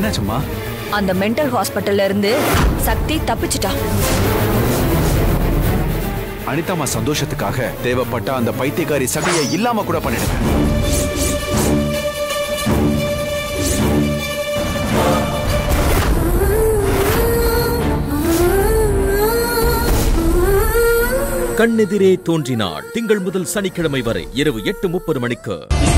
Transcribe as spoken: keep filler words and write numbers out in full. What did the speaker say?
என்னாச்சும்மா? அந்த மென்டல் ஹாஸ்பிட்டல்ல இருந்து சக்தி தப்பிச்சிட்டா. அனிதாமா சந்தோஷத்துக்காக தேவைப்பட்ட அந்த பைத்தியக்காரி சக்தியை இல்லாம கூட பண்ணிடுவேன். கண்ணெதிரே தோன்றினாள். திங்கள் முதல் சனிக்கிழமை வரை இரவு எட்டு முப்பது மணிக்கு.